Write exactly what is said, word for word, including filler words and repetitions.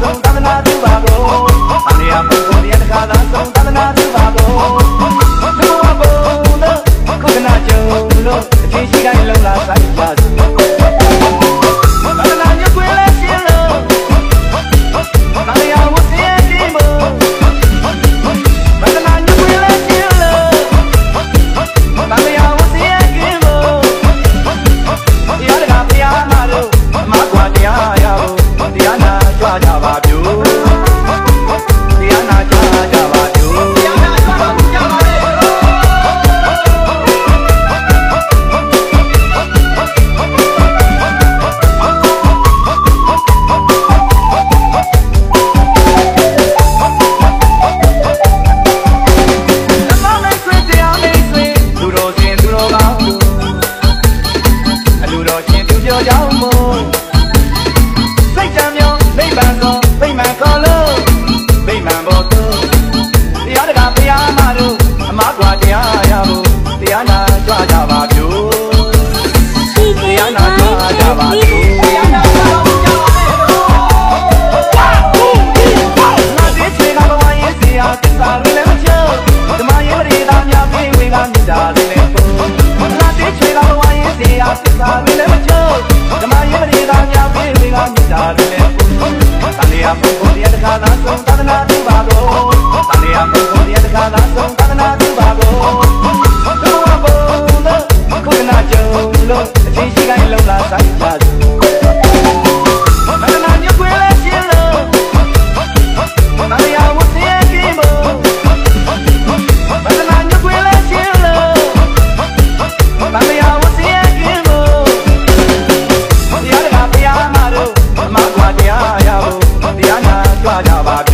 ဆုံးသာသနာပြုပါကုန်။အလျာပုဂ္ဂိုလ်ရဲ့တခါသာဆုံးသာသနာပြုပါကုန်။လူဝဘုံလို့ခုကနာကြုံလို့အချင်းရှိတိုင်းလုံလာဆိုင်ပါစို့။သာသနာညွှန်လဲရှင်းလို့အလျာဝတ်ရဲ့ဒီမို့သာသနာညွှန်လဲရှင်းလို့အလျာဝတ်ရဲ့ဒီမို့တရားတကာဘုရားမလို့အမကွာတရားရဖို့တရားနာကြွကြပါပြုတရားနာကြွကြပါပြုတရားနာကြွပါပြုကြပါလေJava